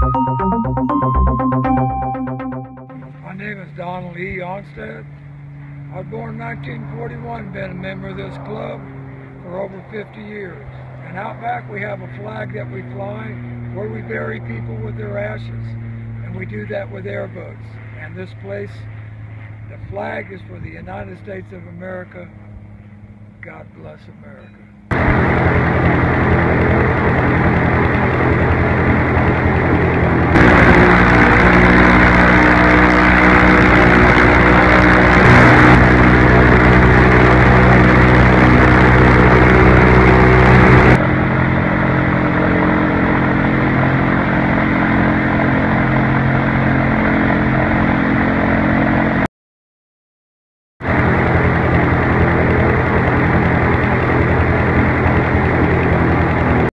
My name is Donald E. Onstad. I was born in 1941, been a member of this club for over 50 years. And out back we have a flag that we fly where we bury people with their ashes. And we do that with airboats. And this place, the flag is for the United States of America. God bless America.